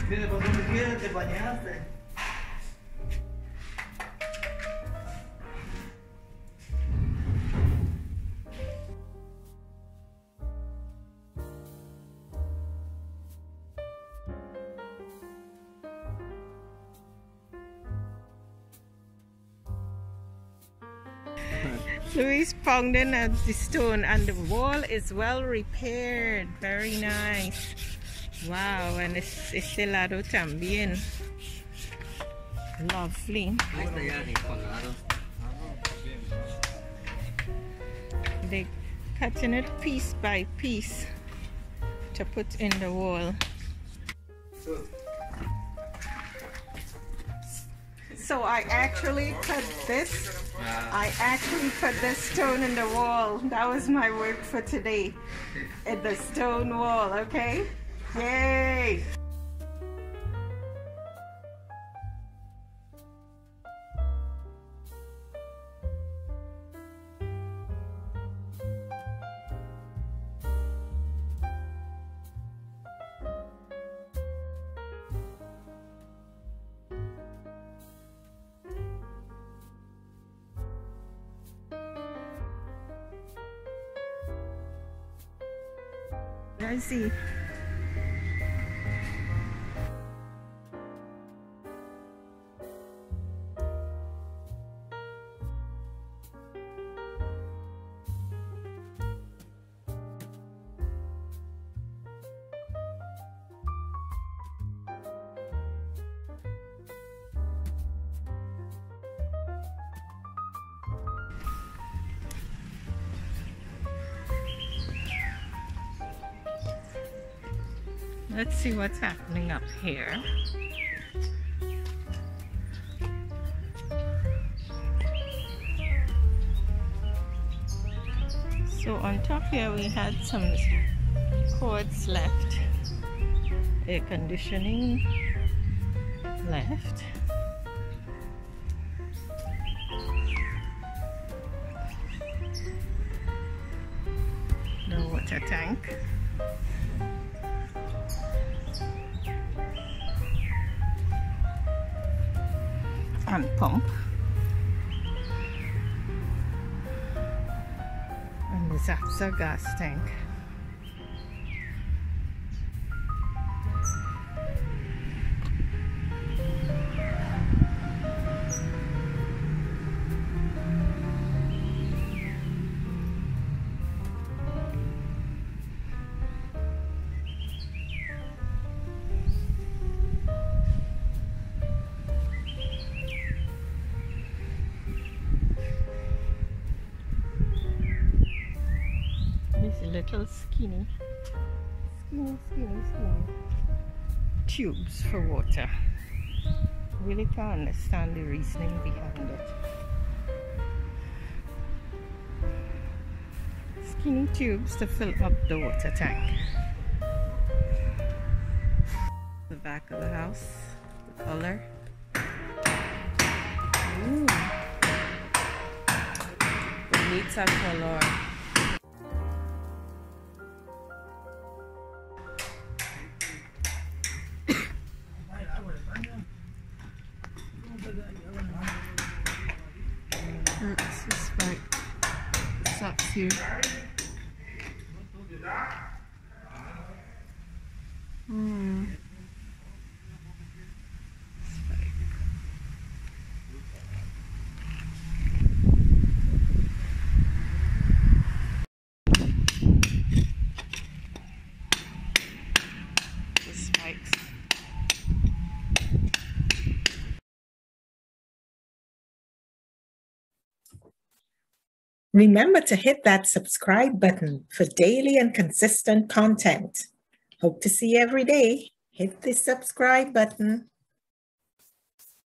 Te bañaste. Louis pounding at the stone and the wall is well repaired. Very nice. Wow, and it's lado también. Lovely. They're cutting it piece by piece to put in the wall. So I actually put this. I actually put this stone in the wall. That was my work for today. In the stone wall, okay? Yay! I see. Let's see what's happening up here. So on top here we had some cords left, air conditioning left. The water tank. And pump, and this is a gas tank. Little skinny tubes for water. Really can't understand the reasoning behind it. Skinny tubes to fill up the water tank. The back of the house, the color. Ooh. It needs a color. Here. The spikes. Remember to hit that subscribe button for daily and consistent content. Hope to see you every day. Hit the subscribe button.